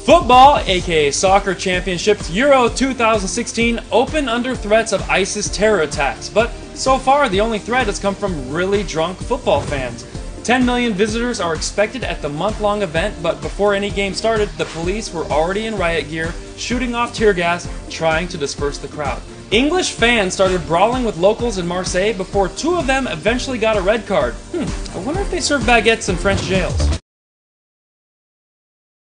Football, aka Soccer Championships, Euro 2016 open under threats of ISIS terror attacks, but so far the only threat has come from really drunk football fans. 10 million visitors are expected at the month-long event, but before any game started, the police were already in riot gear, shooting off tear gas, trying to disperse the crowd. English fans started brawling with locals in Marseille before two of them eventually got a red card. I wonder if they serve baguettes in French jails.